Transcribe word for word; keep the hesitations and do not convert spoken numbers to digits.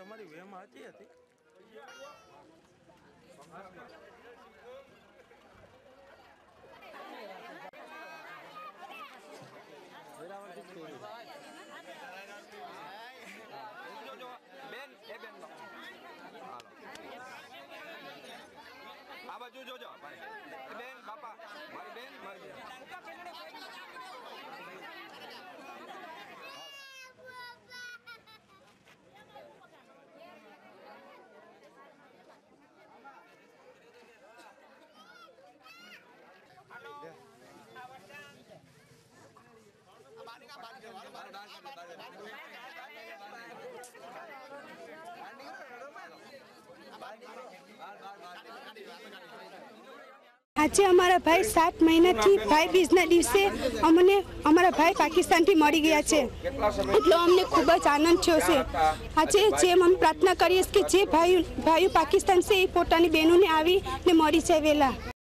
તમારી વેમ સાચી હતી. બેન એ બેન આ બાજુ જોજો બેન બાપા મારી બેન મારી આજે અમારા ભાઈ સાત મહિનાથી ભાઈ બીજના દિવસે અમને અમારા ભાઈ પાકિસ્તાનથી મળી ગયા છે, એટલે અમને ખૂબ જ આનંદ થયો છે. આજે જેમ અમે પ્રાર્થના કરીએ કે જે ભાઈ ભાઈઓ પાકિસ્તાન છે એ પોતાની બહેનોને આવીને મળી જાય વહેલા.